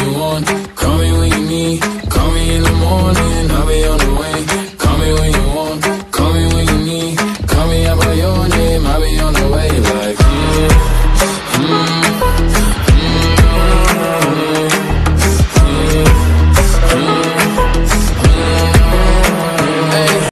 you want. Call me when you need, call me in the morning.